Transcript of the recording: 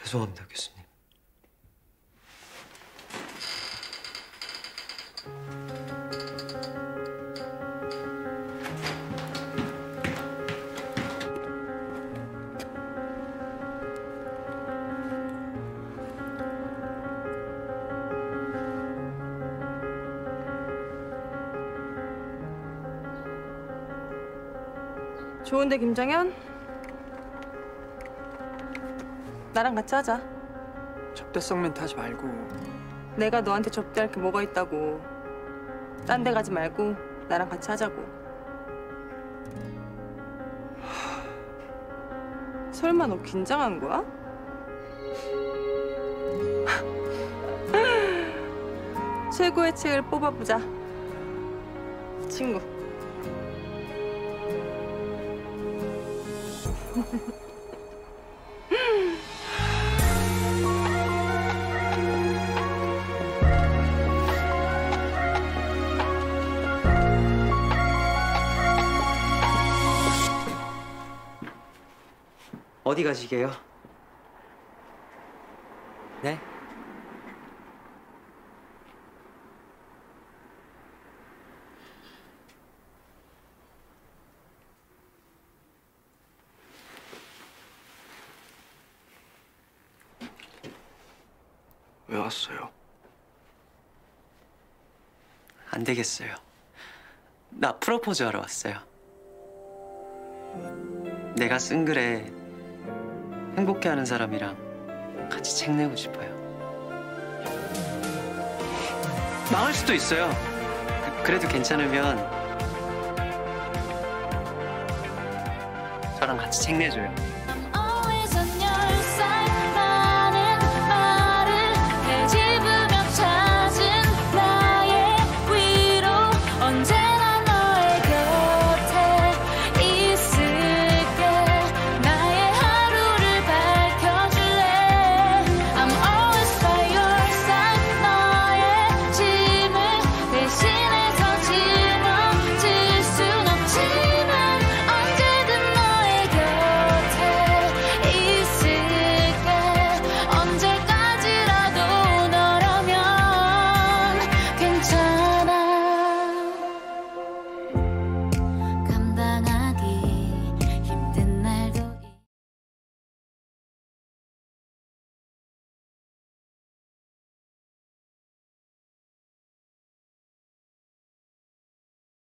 죄송합니다, 교수님. 좋은데 김정현? 나랑 같이 하자. 접대성 멘트 하지 말고. 내가 너한테 접대할 게 뭐가 있다고. 딴 데 가지 말고 나랑 같이 하자고. 설마 너 긴장한 거야? 최고의 책을 뽑아보자. 친구. 어디 가시게요? 네? 왜 왔어요? 안 되겠어요. 나 프로포즈 하러 왔어요. 내가 쓴 글에 행복해하는 사람이랑 같이 책 내고 싶어요. 망할 수도 있어요. 그래도 괜찮으면 저랑 같이 책 내줘요.